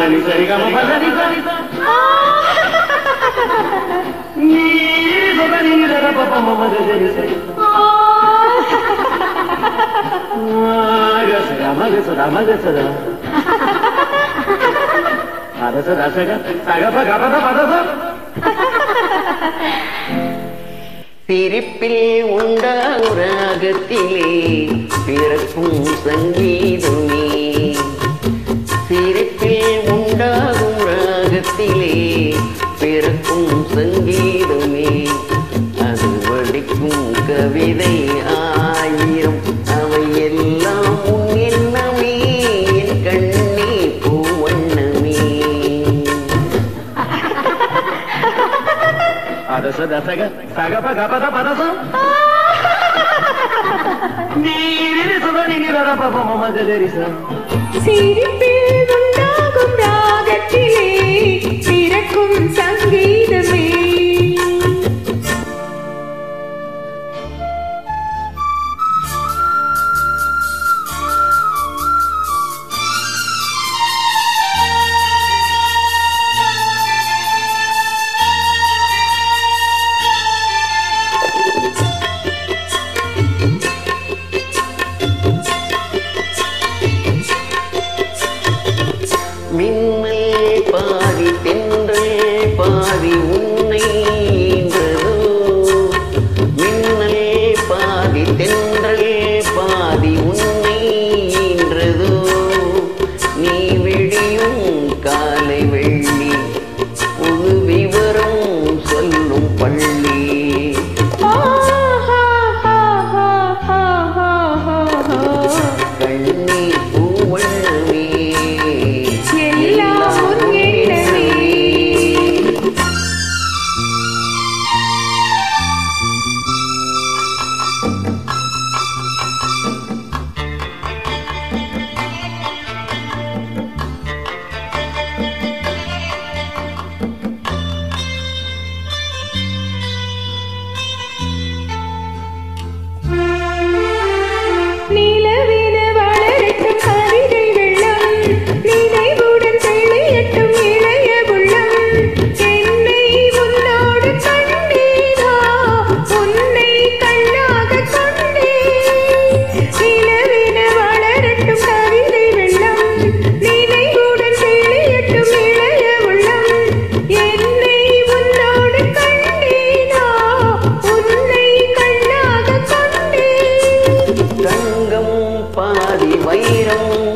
ni sari ga ma pa ni sa ni so ga ni da pa pa ma ma da ni sa ga sa ma ga sa ma ga sa ada sa da sa ga pa ga pa da pa da sa சிரிப்பில் உண்டாகும் ராகத்திலே பிறக்கும் சங்கீதமே சிரிப்பில் உண்டாகும் ராகத்திலே பிறக்கும் சங்கீதமே அது வடிக்கும் கவிதை ஆயிரம் அவை எல்லாம் உன் எண்ணமே என் கண்ணே பூவண்ணமே ada sa da sa ga pa ga pa da pa da sa ni so ga ni da pa pa ma ma da ni sa சிரிப்பில் உண்டாகும் ராகத்திலே பிறக்கும் சங்கீதமே மின்னல் பாதி தென்றல் பாதி உன்னை ஈன்றதோ மின்னல் பாதி தென்றல் பாதி உன்னை ஈன்றதோ நீ விழியும் காலை வெள்ளி புது விவரம் சொல்லும் பள்ளி கண்ணி பூவண்ணமே பாதி வைரம்